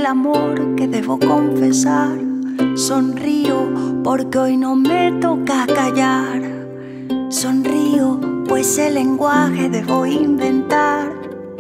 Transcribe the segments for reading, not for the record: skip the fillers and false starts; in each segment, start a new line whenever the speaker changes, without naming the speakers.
amor que debo confesar. Sonrío porque hoy no me toca callar. Sonrío pues el lenguaje debo inventar.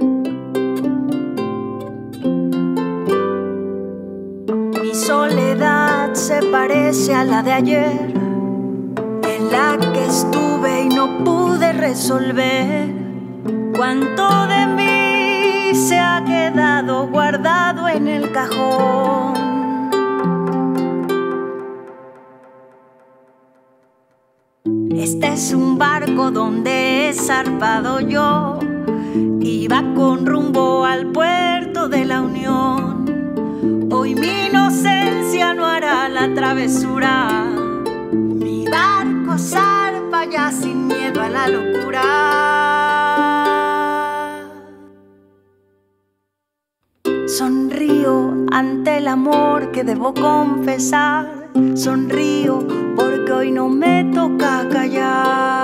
Mi soledad se parece a la de ayer, en la que estuve y no pude resolver. Cuánto de mí se ha quedado guardado en el cajón. Este es un barco donde he zarpado yo. Iba con rumbo al puerto de la Unión. Hoy mi inocencia no hará la travesura. Mi barco zarpa ya sin miedo a la locura. Sonrío ante el amor que debo confesar. Sonrío porque hoy no me toca callar.